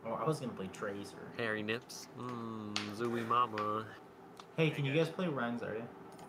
Oh, I was gonna play Tracer. Hairy Nips. Zooey Mama. Hey, can you guys play Ren's, are you?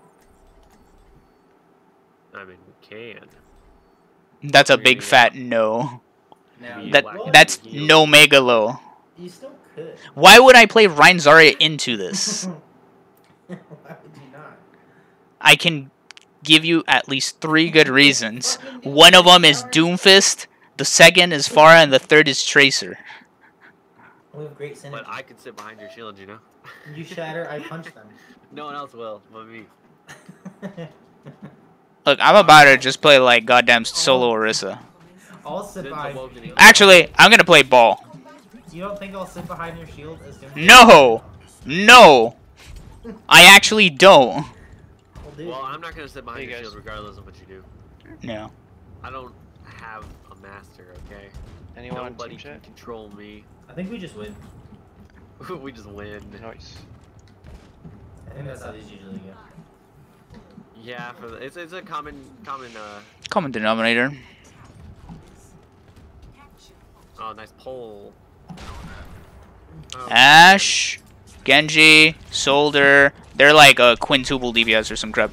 I mean, we can. That's a big fat no. Now, That's no megalo. You still could. Why would I play Rein Zarya into this? Why would you not? I can give you at least 3 good reasons. One of them is Doomfist, the second is Pharah, and the third is Tracer. We have great synergy. But I could sit behind your shield, you know? You shatter, I punch them. No one else will, but me. Look, I'm about to just play like goddamn solo Orisa. I'll sit behind. Actually, I'm gonna play ball. You don't think I'll sit behind your shield as Doomfist? No! No! I actually don't. Well, I'm not gonna sit behind your shield regardless of what you do. No. I don't have a master, okay? Anyone Nobody can control me. I think we just win. We just win. Nice. I think that's how these usually go. Yeah, for it's a common denominator. Oh, nice pull. Oh, Ashe, Genji, Soldier. They're like a quintuple DPS or some crap.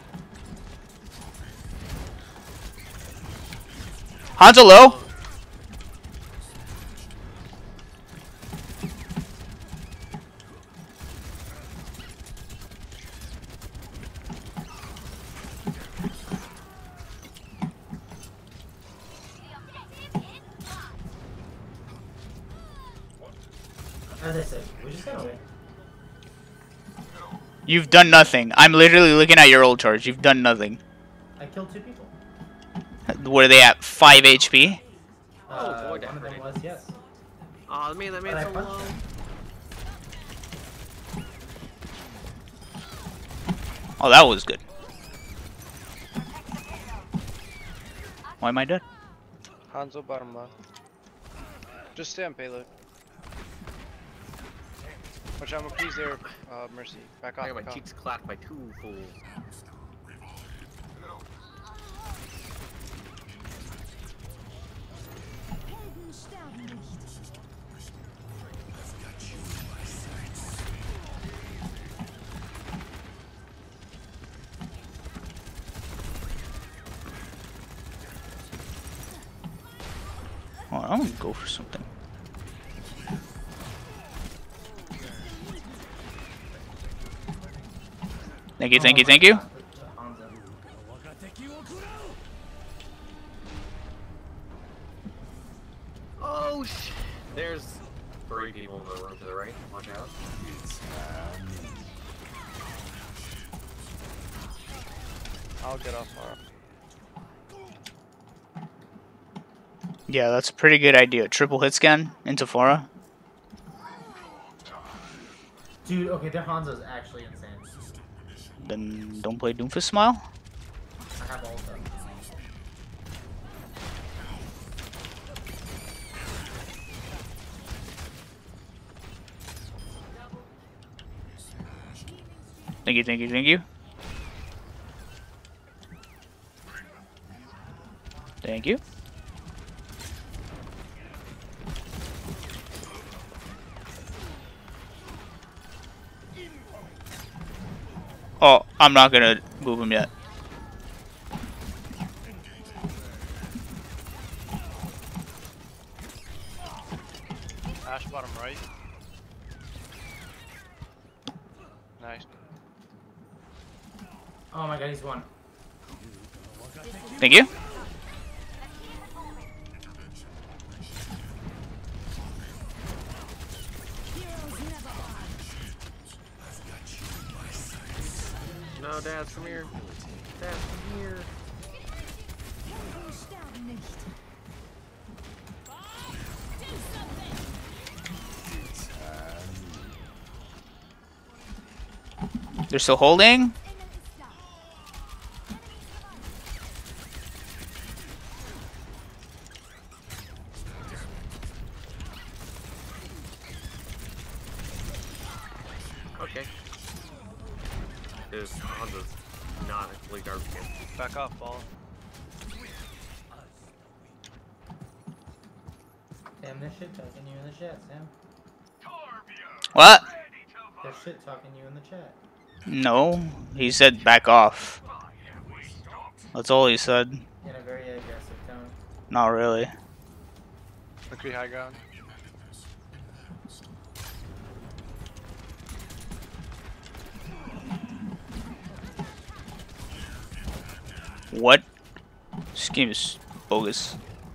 Hanzo low. As I said, we just gotta win. You've done nothing. I'm literally looking at your old charge. You've done nothing. I killed 2 people. Were they at 5 HP? Oh, one of them was, yes. Oh, man, that man's so low. Oh, that was good. Why am I dead? Hanzo bottom left. Just stay on payload. Watch out, please there, Mercy. Back off. I got my cheeks clapped by 2 fools. Oh, I'm gonna go for something. Thank you, thank you, thank you. Oh, there's 3 people in the room to the right. Watch out. I'll get off Pharah. Yeah, that's a pretty good idea. Triple hit scan into Pharah. Dude, okay, their Hanzo's actually insane. Then don't play Doomfist Smile. I have all of them. Thank you, thank you, thank you. Thank you. Oh, I'm not gonna move him yet. Ashe bottom right. Nice. Oh my god, he's won. Thank you. No, Dad's from here. Dad's from here. They're still holding. Okay. This Hanzo's not a complete garbage can. Back off, ball. Yeah, Sam, they're shit talking you in the chat, Sam. What? They're shit talking you in the chat. No, he said back off. That's all he said. In a very aggressive tone. Not really. McCree high ground. What? This game is bogus.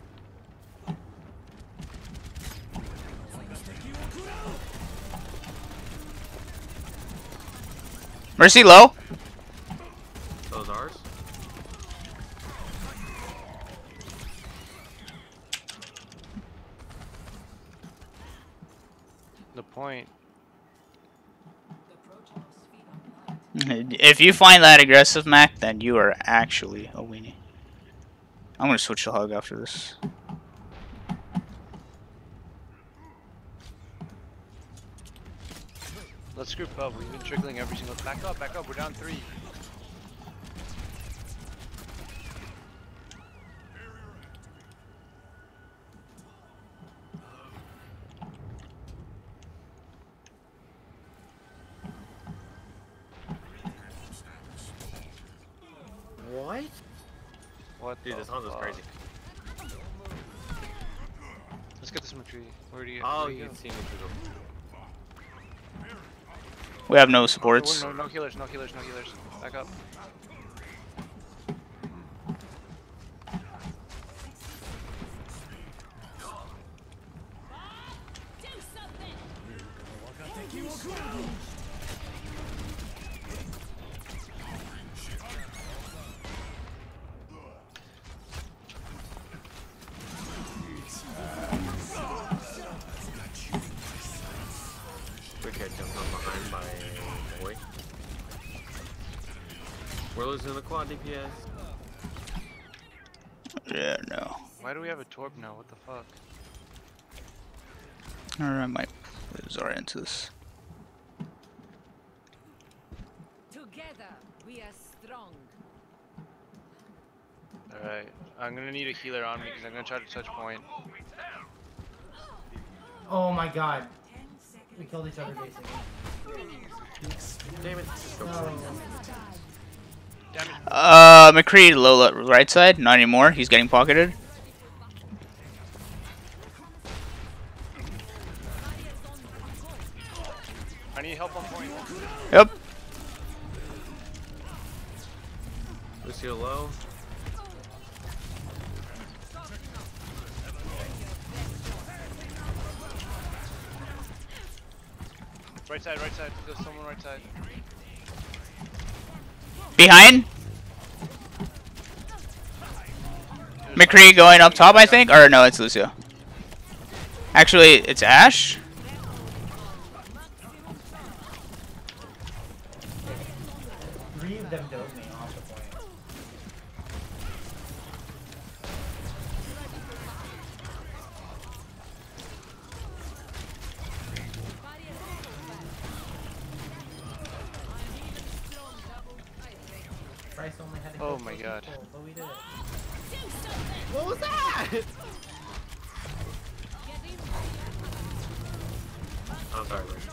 Mercy low. Those ours? The point. If you find that aggressive, Mac, then you are actually a weenie. I'm gonna switch to hug after this. Let's group up. We've been trickling every single. Back up, back up. We're down 3. What? What? Dude, the this Hanzo's fuck? crazy. Let's get this McCree. Where do you? Oh, where do you you can see me through them. We have no Oh, supports. no healers, no healers, no healers. Back up. Quick head jumped on behind by boy. We're losing the quad DPS. Yeah, no. Why do we have a torp now? What the fuck? Alright, I might put Zara into this. Together we are strong. Alright. I'm gonna need a healer on me because I'm gonna try to touch point. Oh my god. We killed each other basically. Damn it. Just go No. McCree low right side, not anymore. He's getting pocketed. I need help on point. Yep. Lucio low. Right side, right side. There's someone right side. Behind. McCree going up top, I think. Or no, it's Lucio. Actually, it's Ash. Three of them dove me off the point. Bryce only had to Oh kill my 4 god. people, but we did it. What was that? I'm sorry, Rich.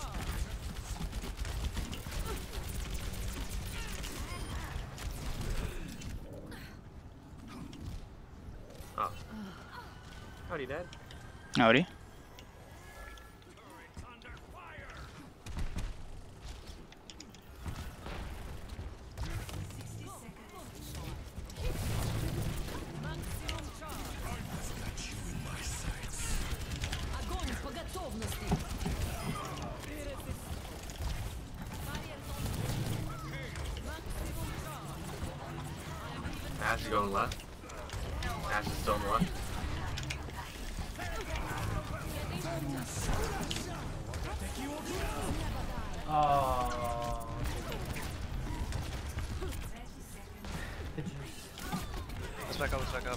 Oh. Howdy, Dad. Howdy. Огонь по готовности. Ash is going left. Ash is still on the left. Oh. The juice. Let's back up, let's back up.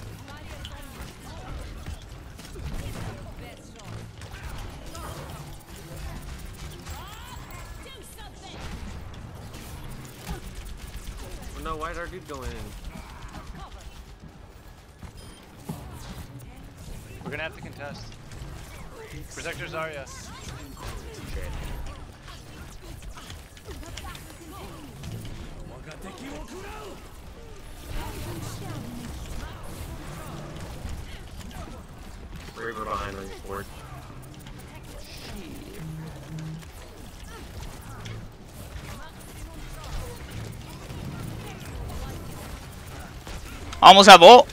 Oh, no, why'd our dude go in? We're gonna have to contest. Protector Zarya. Shit. Reaper behind on your board. Almost have ult.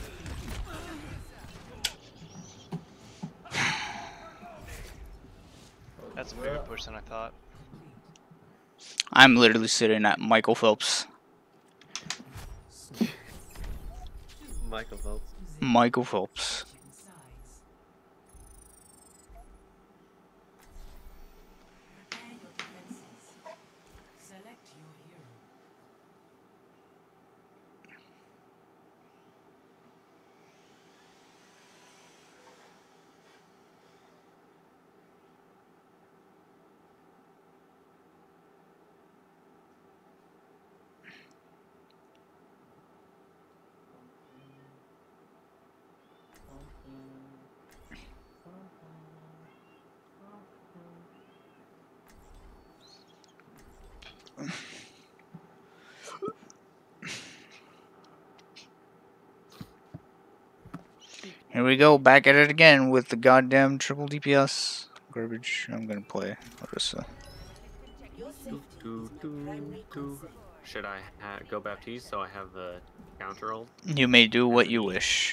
That's a bigger push than I thought. I'm literally sitting at Michael Phelps. Michael Phelps. Michael Phelps. Here we go, back at it again with the goddamn triple DPS garbage. I'm gonna play Orisa. Should I go Baptiste so I have the counter ult? You may do what you wish.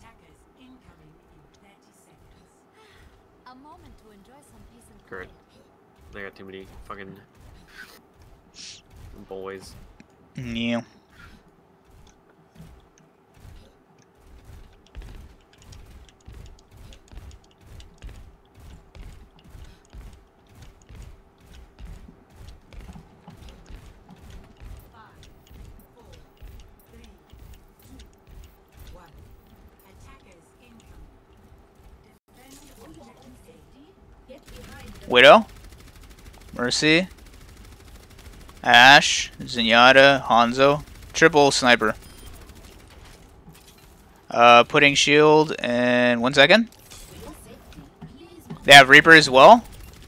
A moment to enjoy some peace and Great. They got too many fucking boys. Yeah. Widow, Mercy, Ashe, Zenyatta, Hanzo, triple sniper. Putting shield in 1 second. They have Reaper as well.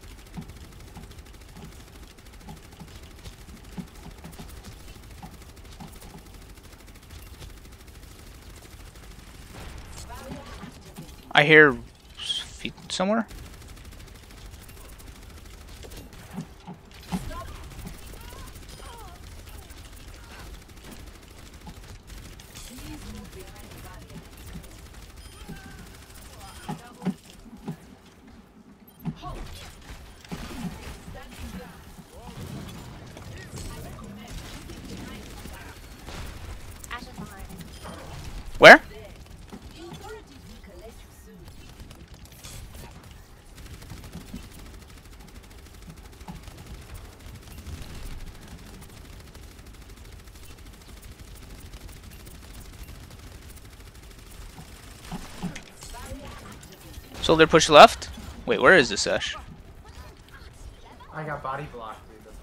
I hear feet somewhere. Where? Soldier push left. Wait, where is this Ash? I got body blocked, dude. That's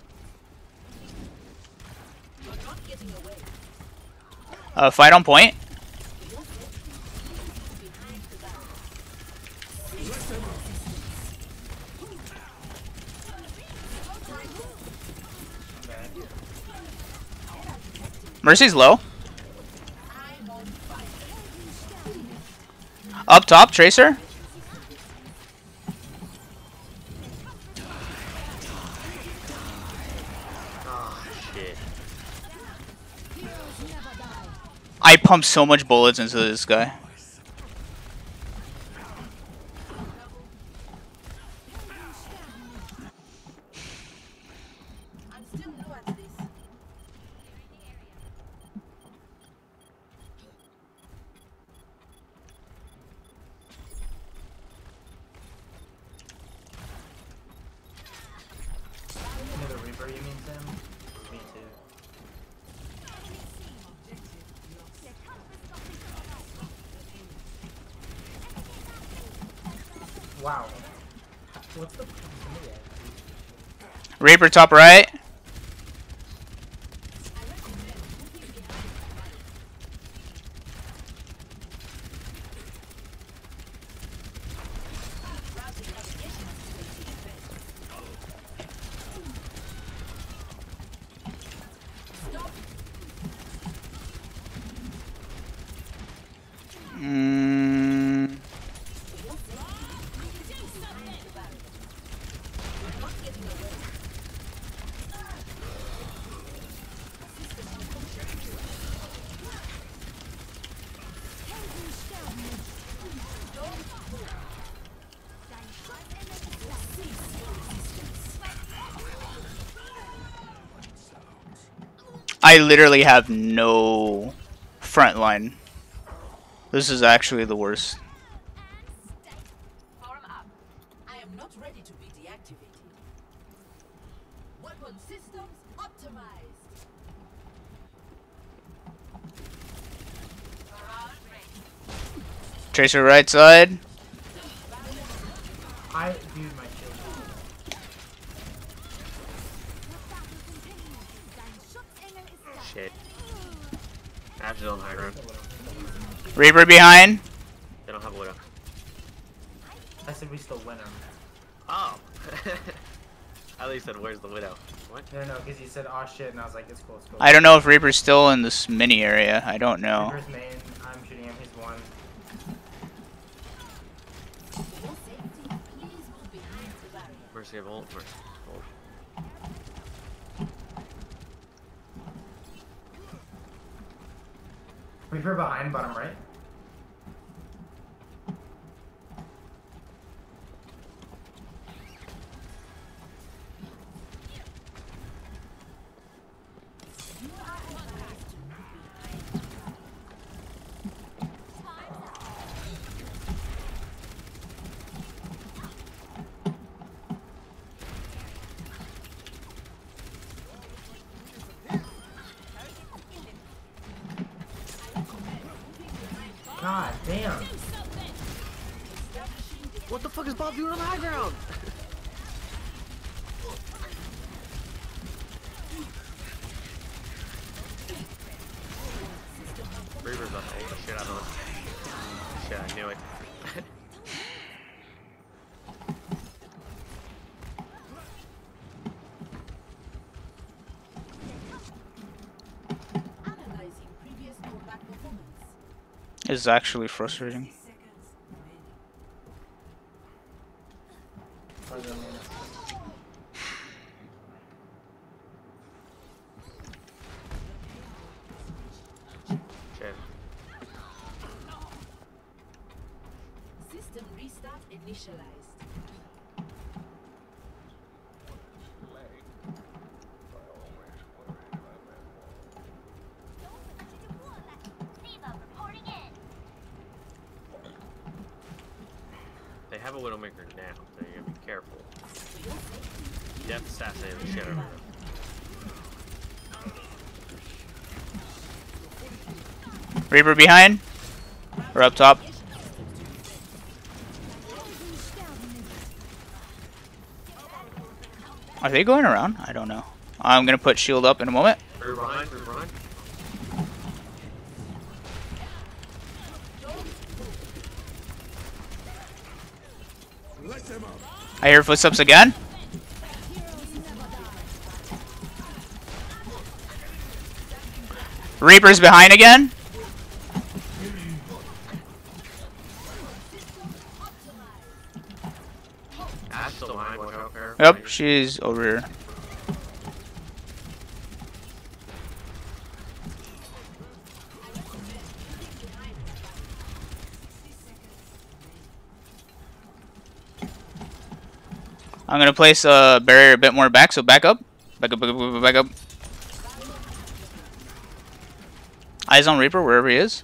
awful. Fight on point. Mercy's low. Up top, Tracer. Oh shit. I pumped so much bullets into this guy. Another Reaper, you mean, Tim? Me too. Wow. What's the proximity at? Reaper top right. I literally have no front line. This is actually the worst. Form up. I am not ready to be deactivated. Weapon systems optimized. Tracer right side. Dude, my shield. Shit. Abs is on high ground. Reaper behind. They don't have a widow. I said we still win him. Oh! I thought you said, where's the widow? What? No, because you said, oh shit, and I was like, it's cool, it's cool. I don't know if Reaper's still in this mini area. I don't know. Reaper's main, I'm shooting him, he's one. Mercy of ult. Mercy. Ult. Reaper behind, bottom right. God damn. What the fuck is Bob doing on the high ground? Reaper's about to ult the shit out of us. Shit, I knew it. Analyzing previous combat performance. It's actually frustrating. Shit. System restart initialized. They have a Widowmaker now, so you gotta be careful. Death assassinated the shit out of them. Reaper behind. Or up top. Are they going around? I don't know. I'm gonna put shield up in a moment. Through behind, through behind. I hear footsteps again. Reaper's behind again. Ash still behind, watch out there. Yep, she's over here. I'm gonna place a barrier a bit more back, so back up. Back up, back up, back up. Eyes on Reaper, wherever he is.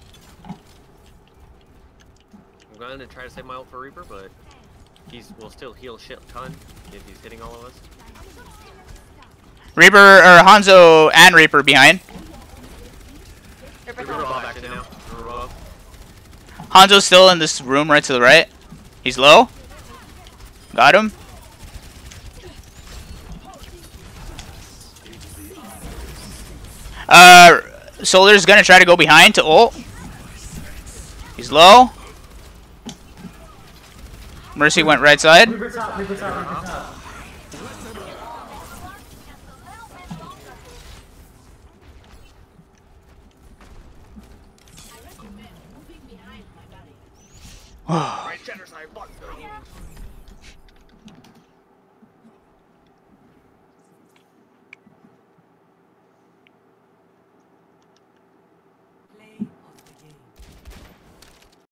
I'm going to try to save my ult for Reaper, but will still heal shit ton if he's hitting all of us. Reaper, or Hanzo and Reaper behind. Reaper above actually now. Reaper above. Hanzo's still in this room right to the right. He's low. Got him. Solar's gonna try to go behind to ult. He's low. Mercy went right side. Reaper top, Reaper top, Reaper top. Right, center side, block.